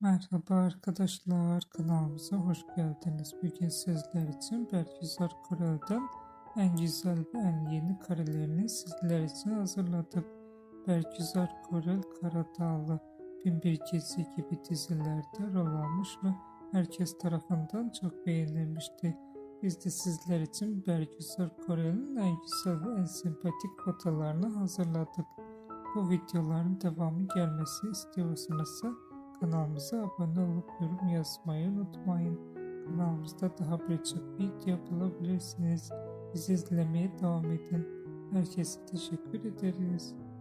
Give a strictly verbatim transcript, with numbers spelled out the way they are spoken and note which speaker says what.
Speaker 1: Merhaba arkadaşlar, kanalımıza hoş geldiniz. Bugün sizler için Bergüzar Korel'den en güzel ve en yeni karelerini sizler için hazırladık. Bergüzar Korel, Karadağlı, Bin Bir Gece gibi dizilerde rol almış ve herkes tarafından çok beğenilmişti. Biz de sizler için Bergüzar Korel'in en güzel ve en sempatik fotolarını hazırladık. Bu videoların devamı gelmesi istiyorsanız kanalımıza abone olup yorum yazmayı unutmayın. Kanalımızda daha birçok video bulabilirsiniz. Bizi izlemeye devam edin. Herkese teşekkür ederiz.